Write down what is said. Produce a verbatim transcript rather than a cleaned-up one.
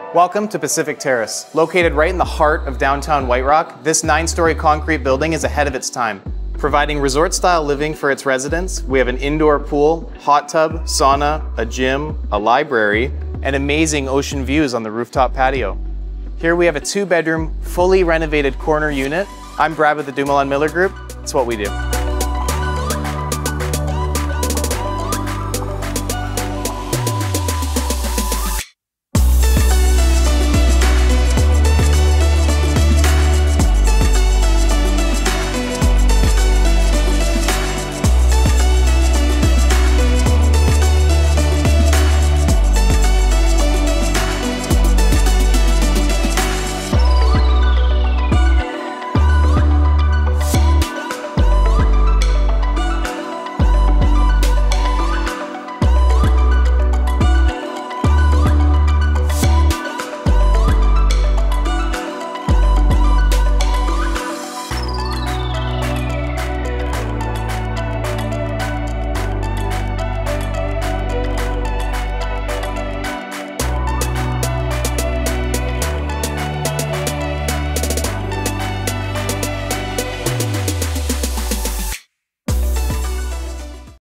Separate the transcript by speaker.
Speaker 1: Welcome to Pacific Terrace. Located right in the heart of downtown White Rock, this nine-story concrete building is ahead of its time. Providing resort-style living for its residents, we have an indoor pool, hot tub, sauna, a gym, a library, and amazing ocean views on the rooftop patio. Here we have a two-bedroom, fully renovated corner unit. I'm Brad with the DuMoulin-Miller Group. It's what we do.